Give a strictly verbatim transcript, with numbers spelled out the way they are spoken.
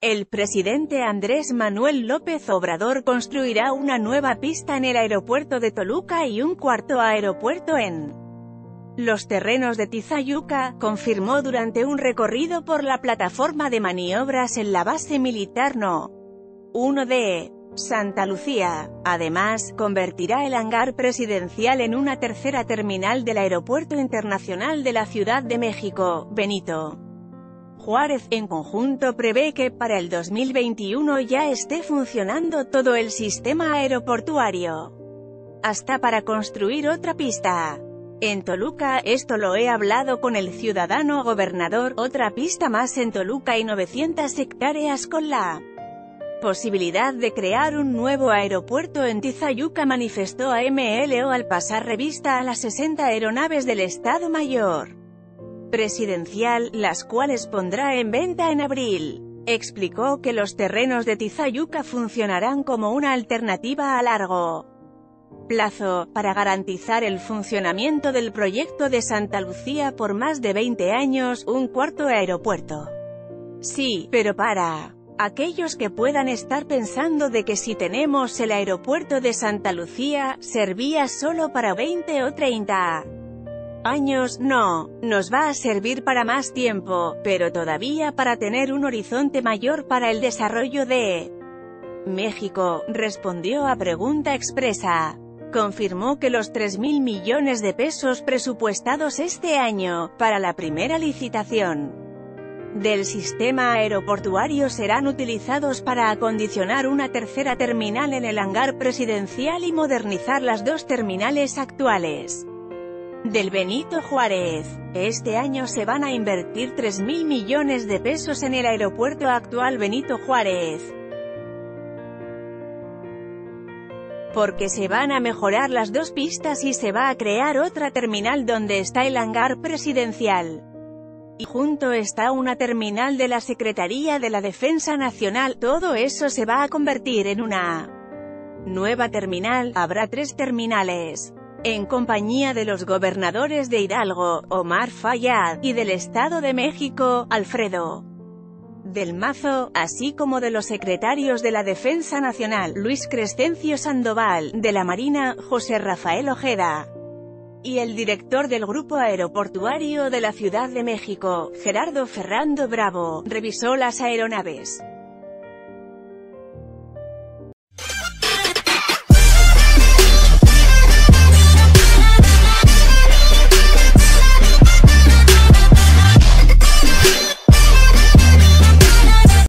El presidente Andrés Manuel López Obrador construirá una nueva pista en el aeropuerto de Toluca y un cuarto aeropuerto en los terrenos de Tizayuca, confirmó durante un recorrido por la plataforma de maniobras en la base militar No. uno de Santa Lucía. Además, convertirá el hangar presidencial en una tercera terminal del Aeropuerto Internacional de la Ciudad de México, Benito Juárez. En conjunto prevé que, para el dos mil veintiuno ya esté funcionando todo el sistema aeroportuario. Hasta para construir otra pista en Toluca, esto lo he hablado con el ciudadano gobernador, otra pista más en Toluca y novecientas hectáreas con la posibilidad de crear un nuevo aeropuerto en Tizayuca, manifestó a M L O al pasar revista a las sesenta aeronaves del Estado Mayor Presidencial, las cuales pondrá en venta en abril. Explicó que los terrenos de Tizayuca funcionarán como una alternativa a largo plazo, para garantizar el funcionamiento del proyecto de Santa Lucía por más de veinte años, un cuarto aeropuerto. Sí, pero para aquellos que puedan estar pensando de que si tenemos el aeropuerto de Santa Lucía, servía solo para veinte o treinta años, no, nos va a servir para más tiempo, pero todavía para tener un horizonte mayor para el desarrollo de México, respondió a pregunta expresa. Confirmó que los tres mil millones de pesos presupuestados este año, para la primera licitación del sistema aeroportuario serán utilizados para acondicionar una tercera terminal en el hangar presidencial y modernizar las dos terminales actuales del Benito Juárez. Este año se van a invertir tres mil millones de pesos en el aeropuerto actual Benito Juárez, porque se van a mejorar las dos pistas y se va a crear otra terminal donde está el hangar presidencial. Y junto está una terminal de la Secretaría de la Defensa Nacional. Todo eso se va a convertir en una nueva terminal. Habrá tres terminales, en compañía de los gobernadores de Hidalgo, Omar Fayad, y del Estado de México, Alfredo del Mazo, así como de los secretarios de la Defensa Nacional, Luis Crescencio Sandoval, de la Marina, José Rafael Ojeda, y el director del Grupo Aeroportuario de la Ciudad de México, Gerardo Ferrando Bravo, revisó las aeronaves.